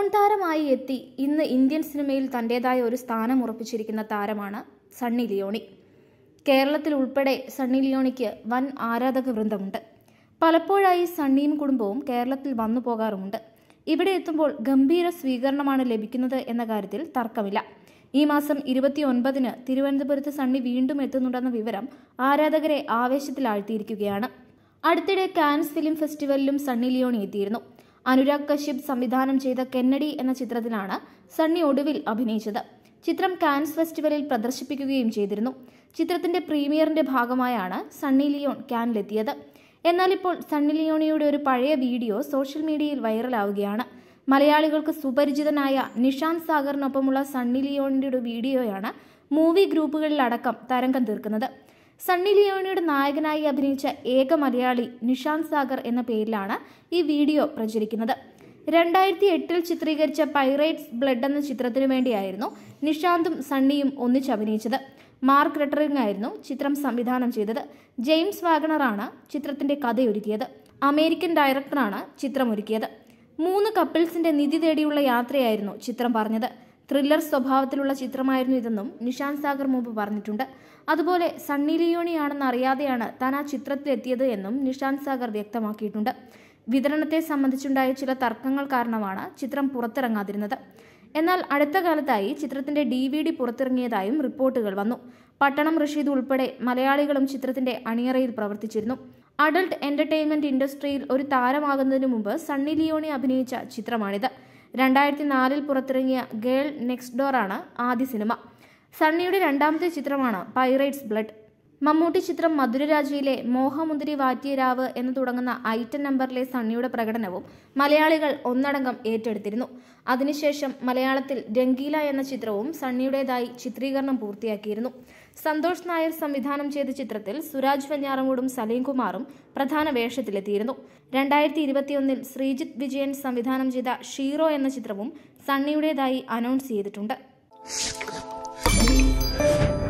Porn താരമായി എത്തി ഇന്ന് ഇന്ത്യൻ സിനിമയിൽ തന്റേതായ ഒരു സ്ഥാനം ഉറപ്പിച്ചിരിക്കുന്ന താരമാണ് സണ്ണി ലിയോണി. കേരളത്തിൽ ഉൾപ്പെടെ സണ്ണി ലിയോണിക്ക് വൻ ആരാധക വൃന്ദമുണ്ട്. പലപ്പോഴായി സണ്ണിയും കുടുംബവും കേരളത്തിൽ വന്നു പോകാറുമുണ്ട്. ഇവിടെ എത്തുമ്പോൾ ഗംഭീര സ്വീകരണമാണ് ലഭിക്കുന്നത് എന്ന കാര്യത്തിൽ തർക്കമില്ല. ഈ മാസം 29-ന് തിരുവനന്തപുരത്ത് സണ്ണി വീണ്ടും എത്തുന്നുണ്ടെന്ന വിവരം ആരാധകരെ ആവേശത്തിലാഴ്ത്തിയിരിക്കുകയാണ്. അടുത്തിടെ കാൻസ് ഫിലിം ഫെസ്റ്റിവലിലും സണ്ണി ലിയോണി എത്തിയിരുന്നു. അനുരാഗ് കശ്യപ് സംവിധാനം ചെയ്ത കെന്നഡി എന്ന ചിത്രത്തിലാണ് സണ്ണി ഒടുവിൽ അഭിനയിച്ചത്. ചിത്രം കാൻസ് ഫെസ്റ്റിവലിൽ പ്രദർശിപ്പിക്കുകയും ചെയ്തിരുന്നു. ചിത്രത്തിന്റെ പ്രീമിയറിന്റെ ഭാഗമായാണ് സണ്ണി ലിയോൺ കാനിലെത്തിയത്. എന്നാൽ ഇപ്പോൾ സണ്ണി ലിയോണിയുടെ ഒരു പഴയ വീഡിയോ സോഷ്യൽ മീഡിയയിൽ വൈറലാവുകയാണ്. മലയാളികൾക്ക് സുപരിചിതനായ നിഷാന്ത് സാഗറിനൊപ്പമുള്ള സണ്ണി ലിയോണിന്റെ ഒരു വീഡിയോയാണ് മൂവി ഗ്രൂപ്പുകളിലടക്കം തരംഗം തീർക്കുന്നത്. സണ്ണി ലിയോണിയുടെ നായകനായി അഭിനയിച്ച ഏക മലയാളി നിഷാന്ത് സാഗർ എന്ന പേരിലാണ് ഈ വീഡിയോ പ്രചരിക്കുന്നത്. 2008-ൽ ചിത്രീകരിച്ച പൈറേറ്റ്സ് ബ്ലഡ് എന്ന ചിത്രത്തിനു വേണ്ടിയായിരുന്നു നിഷാന്തും സണ്ണിയും ഒന്നിച്ചഭിനയിച്ചത്. മാർക്ക് റെട്ടറിംഗ് ആയിരുന്നു ചിത്രം സംവിധാനം ചെയ്തത്. ജെയിംസ് വാഗണറാണ് ചിത്രത്തിന്റെ കഥയൊരുക്കിയത്. അമേരിക്കൻ ഡയറക്ടറാണ് ചിത്രമൊരുക്കിയത്. 3 കപ്പിൾസിന്റെ നിധി തേടിയുള്ള യാത്രയായിരുന്നു ചിത്രം പറഞ്ഞത്. ത്രില്ലർ സ്വഭാവത്തിലുള്ള ചിത്രമായിരുന്നു ഇതെന്നും നിഷാന്ത് സാഗർ മുമ്പ് പറഞ്ഞിട്ടുണ്ട്. അതുപോലെ സണ്ണി ലിയോണിയാണെന്ന് അറിയാതെയാണ് താൻ ആ ചിത്രത്തിലെത്തിയത് എന്നും നിഷാന്ത് സാഗർ വ്യക്തമാക്കിയിട്ടുണ്ട്. വിതരണത്തെ സംബന്ധിച്ചുണ്ടായ ചില തർക്കങ്ങൾ കാരണമാണ് ചിത്രം പുറത്തിറങ്ങാതിരുന്നത്. എന്നാൽ അടുത്ത കാലത്തായി ചിത്രത്തിന്റെ DVD പുറത്തിറങ്ങിയതായും റിപ്പോർട്ടുകൾ വന്നു. പട്ടണം റഷീദ് ഉൾപ്പെടെ മലയാളികളും ചിത്രത്തിന്റെ അണിയറയിൽ പ്രവർത്തിച്ചിരുന്നു. അഡൾട്ട് എന്റർടൈൻമെന്റ് ഇൻഡസ്ട്രിയിൽ ഒരു താരമാകുന്നതിന് മുമ്പ് സണ്ണി ലിയോണി അഭിനയിച്ച ചിത്രമാണിത്. 2004-ൽ പുറത്തിറങ്ങിയ ഗേൾ നെക്സ്റ്റ് ഡോർ ആണ് ആദ്യ സിനിമ. സണ്ണിയുടെ രണ്ടാമത്തെ ചിത്രമാണ് പൈറേറ്റ്സ് ബ്ലഡ്. മമ്മൂട്ടി ചിത്രം മധുരരാജയിലെ മോഹമുന്തിരി വാറ്റിയ രാവ് എന്ന് തുടങ്ങുന്ന ഐറ്റം നമ്പറിലെ സണ്ണിയുടെ പ്രകടനവും മലയാളികൾ ഒന്നടങ്കം ഏറ്റെടുത്തിരുന്നു. അതിനുശേഷം മലയാളത്തിൽ രംഗീല എന്ന ചിത്രവും സണ്ണിയുടേതായി ചിത്രീകരണം പൂർത്തിയാക്കിയിരുന്നു. സന്തോഷ് നായർ സംവിധാനം ചെയ്ത ചിത്രത്തിൽ സുരാജ് വെഞ്ഞാറമൂടും സലീം കുമാറും പ്രധാന വേഷത്തിലെത്തിയിരുന്നു. 2021-ൽ ശ്രീജിത്ത് വിജയൻ സംവിധാനം ചെയ്ത ഷീറോ എന്ന ചിത്രവും സണ്ണിയുടേതായി അനൗൺസ് ചെയ്തിട്ടുണ്ട്.